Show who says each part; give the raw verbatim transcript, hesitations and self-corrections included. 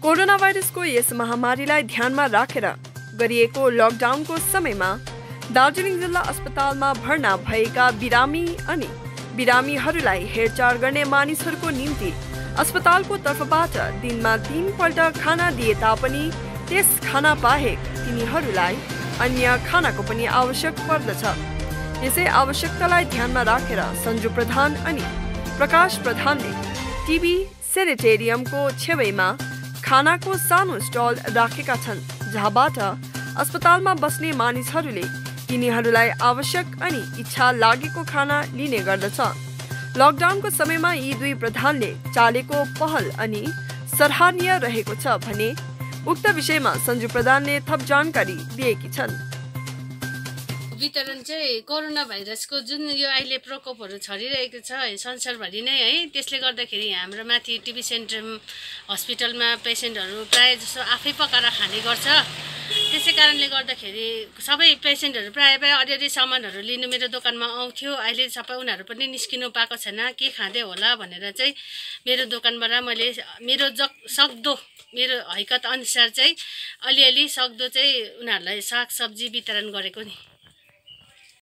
Speaker 1: Corona भाइरसको यस महामारीलाई ध्यानमा राखेर गरिएको लकडाउनको समयमा दार्जिलिङ जिल्ला अस्पतालमा भर्ना भएका बिरामी अनि बिरामीहरूलाई हेरचाह गर्ने मानिसहरूको निम्ति अस्पतालको तर्फबाट दिनमा तीन पल्ट खाना दिए तापनि त्यस खाना बाहेक तिनीहरूलाई अन्य खानाको पनि आवश्यक पर्दछ। यसै आवश्यकतालाई ध्यानमा राखेर सञ्जु प्रधान अनि प्रकाश प्रधानले टिबी सेनेटेरियमको छेउमा खानाको सानो स्टल राखेका छन्, जहाँबाट अस्पतालमा बस्ने मानिसहरूले तिनीहरूलाई आवश्यक अनि इच्छा लागेको खाना लिने गर्दछ। लकडाउनको समयमा यी दुई प्रधानले चालेको पहल अनि सराहनीय रहेको छ भने उक्त विषयमा सञ्जु प्रधानले थप जानकारी दिएकी छन्।
Speaker 2: वितरण चाहिँ कोरोना भाइरसको जुन यो अहिले प्रकोपहरू छरिरहेको छ संसारभरि नै है, त्यसले गर्दाखेरि हाम्रो माथि टिबी सेन्टर हस्पिटलमा पेसेन्टहरू प्रायः जसो आफै पकाएर खाने गर्छ। त्यसै कारणले गर्दाखेरि सबै पेसेन्टहरू प्रायः प्रायः अलिअलि सामानहरू लिनु मेरो दोकानमा आउँथ्यो। अहिले सबै उनीहरू पनि निस्किनु पाएको छैन, के खाँदै होला भनेर चाहिँ मेरो दोकानबाट मैले मेरो जग सक्दो मेरो हैकत अनुसार चाहिँ अलिअलि सक्दो चाहिँ उनीहरूलाई सागसब्जी वितरण गरेको नि।